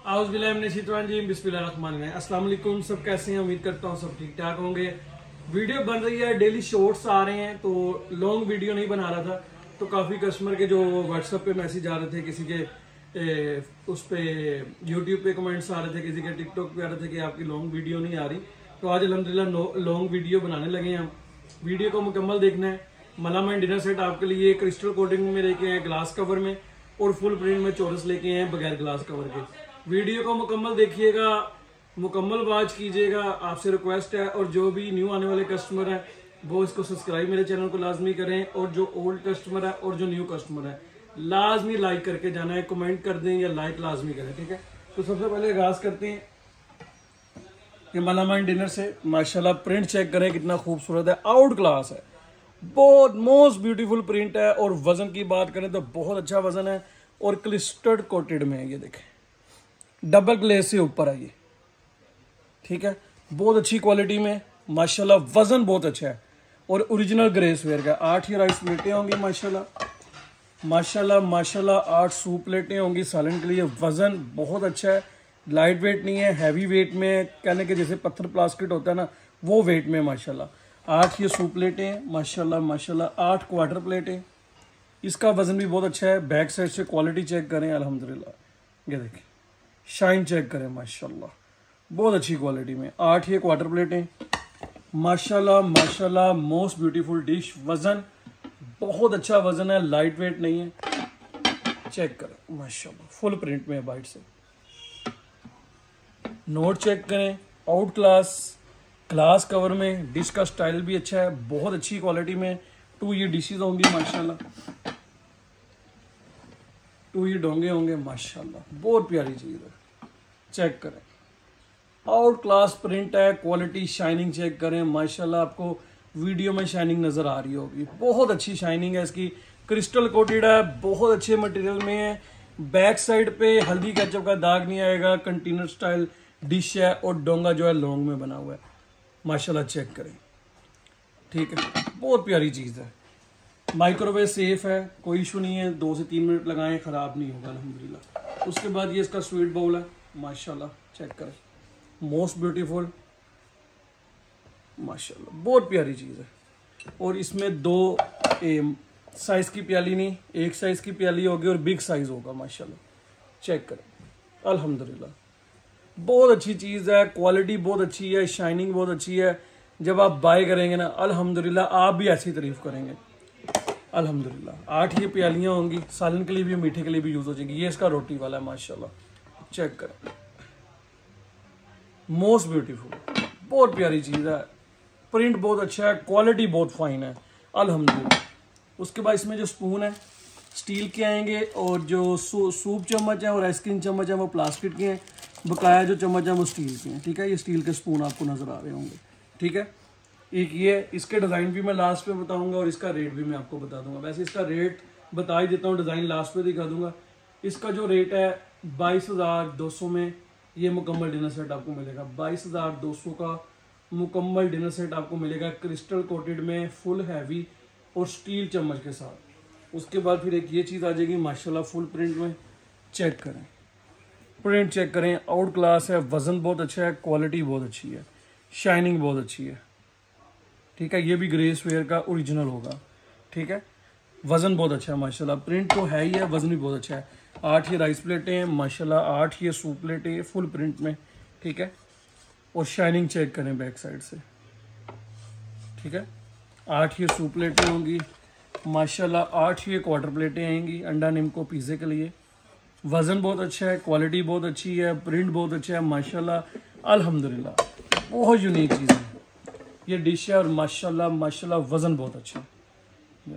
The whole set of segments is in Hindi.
अस्सलाम वालेकुम। सब कैसे हैं? उम्मीद करता हूँ सब ठीक ठाक होंगे। वीडियो बन रही है, डेली शॉर्ट्स आ रहे हैं, तो लॉन्ग वीडियो नहीं बना रहा था। तो काफ़ी कस्टमर के जो व्हाट्सएप पे मैसेज आ रहे थे, किसी के उस पे यूट्यूब पे कमेंट्स आ रहे थे, किसी के टिकटॉक पे आ रहे थे कि आपकी लॉन्ग वीडियो नहीं आ रही। तो आज अल्हम्दुलिल्लाह लॉन्ग वीडियो बनाने लगे हैं हम। वीडियो को मुकम्मल देखना है। मलामाइन डिनर सेट आपके लिए क्रिस्टल कोटिंग में लेके आए, ग्लास कवर में, और फुल प्रिंट में चोरस लेके आए बगैर ग्लास कवर के। वीडियो को मुकम्मल देखिएगा, मुकम्मल वॉच कीजिएगा, आपसे रिक्वेस्ट है। और जो भी न्यू आने वाले कस्टमर हैं वो इसको सब्सक्राइब मेरे चैनल को लाजमी करें, और जो ओल्ड कस्टमर है और जो न्यू कस्टमर है लाजमी लाइक करके जाना है, कमेंट कर दें या लाइक लाजमी करें, ठीक है। तो सबसे पहले आगाज करते हैं ये मलामाइन डिनर से। माशाल्लाह प्रिंट चेक करें कितना खूबसूरत है, आउट क्लास है, बहुत मोस्ट ब्यूटीफुल प्रिंट है। और वजन की बात करें तो बहुत अच्छा वजन है, और क्लिस्टर्ड कोटेड में है। ये देखें, डबल ग्लेज से ऊपर है ये, ठीक है। बहुत अच्छी क्वालिटी में माशाल्लाह, वजन बहुत अच्छा है, और ओरिजिनल ग्रेस वेयर का। 8 ही राइस प्लेटें होंगी माशाल्लाह माशाल्लाह माशाल्लाह, 8 सूप प्लेटें होंगी सालन के लिए। वजन बहुत अच्छा है, लाइट वेट नहीं है, हैवी वेट में, कहने के जैसे पत्थर प्लास्टिक होता है ना, वो वेट में माशाल्लाह। 8 ये सूप प्लेटें हैं माशाल्लाह माशाल्लाह, 8 क्वार्टर प्लेटें। इसका वजन भी बहुत अच्छा है। बैक साइड से क्वालिटी चेक करें, अल्हम्दुलिल्लाह। ये देखें, शाइन चेक करें माशाल्लाह, बहुत अच्छी क्वालिटी में। 8 ये क्वार्टर प्लेटें माशाल्लाह माशाल्लाह, मोस्ट ब्यूटीफुल डिश। वजन बहुत अच्छा वजन है, लाइट वेट नहीं है। चेक करें माशाल्लाह, फुल प्रिंट में है बाइट से। नोट चेक करें, आउट क्लास, ग्लास कवर में। डिश का स्टाइल भी अच्छा है, बहुत अच्छी क्वालिटी में। 2 ये डिशेज होंगी माशाल्लाह, 2 ये डोंगे होंगे माशाल्लाह, बहुत प्यारी चीज है। चेक करें, आउट क्लास प्रिंट है, क्वालिटी शाइनिंग चेक करें माशाल्लाह। आपको वीडियो में शाइनिंग नजर आ रही होगी, बहुत अच्छी शाइनिंग है इसकी। क्रिस्टल कोटेड है, बहुत अच्छे मटेरियल में है। बैक साइड पे हल्दी केचप का दाग नहीं आएगा। कंटेनर स्टाइल डिश है, और डोंगा जो है लॉन्ग में बना हुआ है माशाल्लाह। चेक करें, ठीक है, बहुत प्यारी चीज है। माइक्रोवेव सेफ है, कोई इशू नहीं है। 2 से 3 मिनट लगाएं, खराब नहीं होगा अल्हम्दुलिल्लाह। उसके बाद ये इसका स्वीट बाउल है माशाल्लाह। चेक करें, मोस्ट ब्यूटीफुल माशाल्लाह, बहुत प्यारी चीज है। और इसमें 2 साइज की प्याली नहीं, 1 साइज की प्याली होगी, और बिग साइज होगा माशाल्लाह। चेक करें, अल्हम्दुलिल्लाह, बहुत अच्छी चीज है। क्वालिटी बहुत अच्छी है, शाइनिंग बहुत अच्छी है। जब आप बाय करेंगे ना अल्हम्दुलिल्लाह, आप भी ऐसी तारीफ करेंगे अल्हम्दुलिल्लाह। 8 ये प्यालियां होंगी, सालन के लिए भी, मीठे के लिए भी यूज हो जाएगी। ये इसका रोटी वाला है माशाल्लाह। चेक करें, मोस्ट ब्यूटीफुल, बहुत प्यारी चीज है। प्रिंट बहुत अच्छा है, क्वालिटी बहुत फाइन है अल्हम्दुलिल्लाह। उसके बाद इसमें जो स्पून है स्टील के आएंगे, और जो सूप चम्मच है और आइसक्रीम चम्मच है वो प्लास्टिक के हैं। बकाया जो चम्मच है वो स्टील के हैं, ठीक है। ये स्टील के स्पून आपको नजर आ रहे होंगे, ठीक है। एक ये, इसके डिज़ाइन भी मैं लास्ट पे बताऊंगा, और इसका रेट भी मैं आपको बता दूंगा। वैसे इसका रेट बता ही देता हूँ, डिज़ाइन लास्ट पे दिखा दूंगा। इसका जो रेट है 22,200 में ये मुकम्मल डिनर सेट आपको मिलेगा। 22,200 का मुकम्मल डिनर सेट आपको मिलेगा, क्रिस्टल कोटेड में, फुल हैवी, और स्टील चम्मच के साथ। उसके बाद फिर एक ये चीज़ आ जाएगी माशाल्लाह, फुल प्रिंट में। चेक करें, प्रिंट चेक करें, आउट क्लास है, वजन बहुत अच्छा है, क्वालिटी बहुत अच्छी है, शाइनिंग बहुत अच्छी है, ठीक है। ये भी ग्रेस वेयर का ओरिजिनल होगा, ठीक है। वजन बहुत अच्छा है माशाल्लाह, प्रिंट तो है ही है, वजन भी बहुत अच्छा है। 8 ये राइस प्लेटें हैं माशाल्लाह, 8 ये सूप प्लेटें फुल प्रिंट में, ठीक है। और शाइनिंग चेक करें बैक साइड से, ठीक है। 8 ये सूप प्लेटें होंगी माशाल्लाह, 8 ये क्वार्टर प्लेटें आएंगी अंडा निम्को पिज़्ज़े के लिए। वजन बहुत अच्छा है, क्वालिटी बहुत अच्छी है, प्रिंट बहुत अच्छा है माशाल्लाह अल्हम्दुलिल्लाह। बहुत यूनिक चीज़ है ये डिश है, और माशाल्लाह माशाल्लाह वजन बहुत अच्छा है।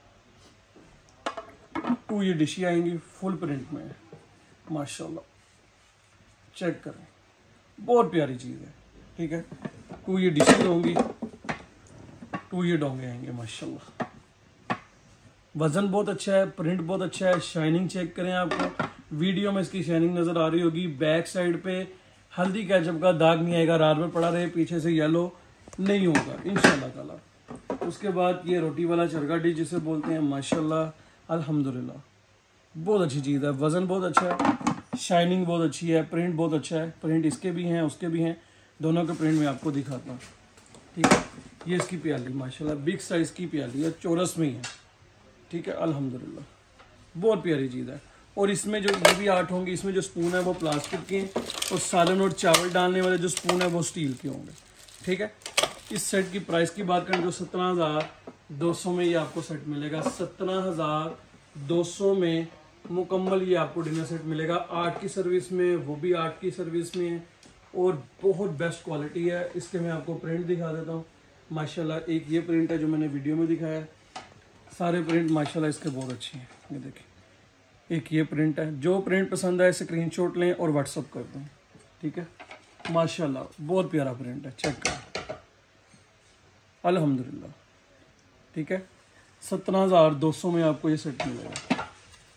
2 ये डिशें आएंगी, फुल प्रिंट में माशाल्लाह। चेक करें, बहुत प्यारी चीज़ है, ठीक है। 2 ये डिशें होंगी, 2 ये डोंगे आएंगे माशाल्लाह। वजन बहुत अच्छा है, प्रिंट बहुत अच्छा है, शाइनिंग चेक करें। आपको वीडियो में इसकी शाइनिंग नजर आ रही होगी। बैक साइड पे हल्दी केचप का दाग नहीं आएगा, रात में पड़ा रहे, पीछे से येलो नहीं होगा इंशाल्लाह ताला। उसके बाद ये रोटी वाला चरगा डिश जिसे बोलते हैं माशाल्लाह अल्हम्दुलिल्लाह, बहुत अच्छी चीज़ है। वजन बहुत अच्छा है, शाइनिंग बहुत अच्छी है, प्रिंट बहुत अच्छा है। प्रिंट इसके भी हैं उसके भी हैं, दोनों के प्रिंट मैं आपको दिखाता हूँ। ठीक है, ये इसकी प्याली माशाल्लाह बिग साइज़ की प्याली है, चौरस में ही है। ठीक है, अल्हम्दुलिल्लाह बहुत प्यारी चीज़ है। और इसमें जो ये भी आर्ट होंगे, इसमें जो स्पून है वो प्लास्टिक के हैं और सालन और चावल डालने वाले जो स्पून है वो स्टील के होंगे। ठीक है, इस सेट की प्राइस की बात करें तो 17,200 में ये आपको सेट मिलेगा। 17,200 में मुकम्मल ये आपको डिनर सेट मिलेगा। आर्ट की सर्विस में, वो भी आर्ट की सर्विस में, और बहुत बेस्ट क्वालिटी है। इसके मैं आपको प्रिंट दिखा देता हूँ माशाल्लाह। एक ये प्रिंट है जो मैंने वीडियो में दिखाया है, सारे प्रिंट माशाल्लाह इसके बहुत अच्छे हैं। ये देखिए, एक ये प्रिंट है, जो प्रिंट पसंद आए स्क्रीनशॉट लें और व्हाट्सअप कर दें। ठीक है, माशाल्लाह बहुत प्यारा प्रिंट है, चेक करें अल्हम्दुलिल्लाह। ठीक है, 17,200 में आपको ये सेट मिलेगा।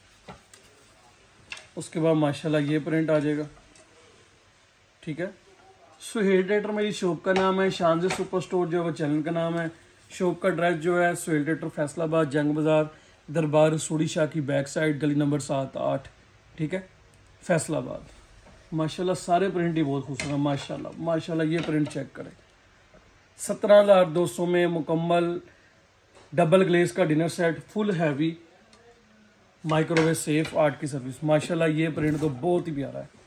उसके बाद माशाल्लाह ये प्रिंट आ जाएगा। ठीक है, सुहेल ट्रेडर मेरी शॉप का नाम है, शानज़ सुपर स्टोर जो है वो चैनल का नाम है। शॉप का एड्रेस जो है सुहेल ट्रेडर फैसलाबाद, जंग बाज़ार, दरबार रसूड़ी शाह की बैक साइड, गली नंबर 7-8। ठीक है, फैसलाबाद। माशाल्लाह सारे प्रिंट ही बहुत खूबसूरत है माशाल्लाह। माशाल्लाह ये प्रिंट चेक करें, 17,200 में मुकम्मल डबल ग्लेज का dinner set, full heavy, microwave safe, art की सर्विस। माशाल्लाह ये प्रिंट तो बहुत ही प्यारा है।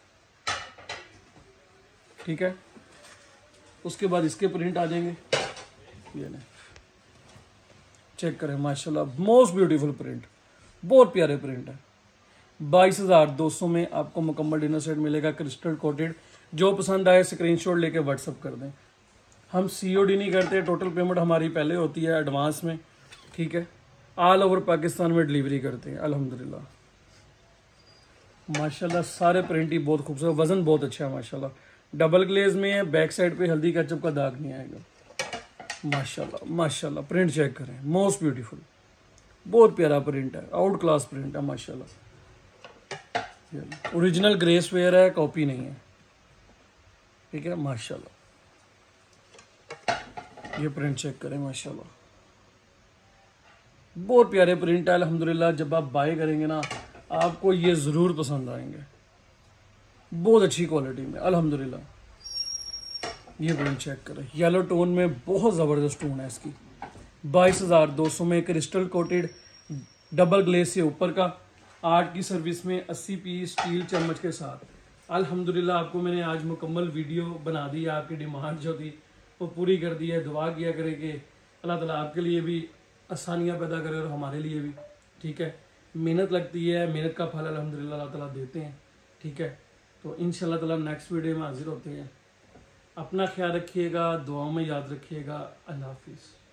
ठीक है, उसके बाद इसके प्रिंट आ जाएंगे, ये नहीं चेक करें माशाल्लाह मोस्ट ब्यूटीफुल प्रिंट, बहुत प्यारे प्रिंट है। 22,200 में आपको मुकम्मल डिनर सेट मिलेगा, क्रिस्टल कोटेड। जो पसंद आए स्क्रीनशॉट लेके व्हाट्सअप कर दें। हम COD नहीं करते, टोटल पेमेंट हमारी पहले होती है एडवांस में। ठीक है, ऑल ओवर पाकिस्तान में डिलीवरी करते हैं अल्हम्दुलिल्लाह। माशाल्लाह सारे प्रिंट ही बहुत खूबसूरत, वजन बहुत अच्छा है माशाल्लाह। डबल ग्लेज में है, बैक साइड पे हल्दी केचप का दाग नहीं आएगा। माशाल्लाह माशाल्लाह प्रिंट चेक करें, मोस्ट ब्यूटीफुल, बहुत प्यारा प्रिंट है, आउट क्लास प्रिंट है माशाल्लाह। ओरिजिनल ग्रेस वेयर है, कॉपी नहीं है। ठीक है, माशाल्लाह ये प्रिंट चेक करें माशाल्लाह, बहुत प्यारे प्रिंट है अल्हम्दुलिल्लाह। जब आप बाय करेंगे ना आपको ये ज़रूर पसंद आएंगे, बहुत अच्छी क्वालिटी में अल्हम्दुलिल्लाह। ये प्रिंट चेक करें, येलो टोन में बहुत ज़बरदस्त टोन है इसकी। 22,200 में क्रिस्टल कोटेड डबल ग्लेज से ऊपर का, आर्ट की सर्विस में 80 पीस स्टील चम्मच के साथ। अल्हम्दुलिल्लाह आपको मैंने आज मुकम्मल वीडियो बना दी, आपकी डिमांड जो थी वो पूरी कर दी है। दुआ किया करे कि अल्लाह ताला आपके लिए भी आसानियाँ पैदा करे और हमारे लिए भी। ठीक है, मेहनत लगती है, मेहनत का फल अल्हम्दुलिल्लाह अल्लाह ताला देते हैं। ठीक है, तो इंशाल्लाह ताला नेक्स्ट वीडियो में हाजिर होते हैं। अपना ख्याल रखिएगा, दुआओं में याद रखिएगा। अल्लाह हाफिज़।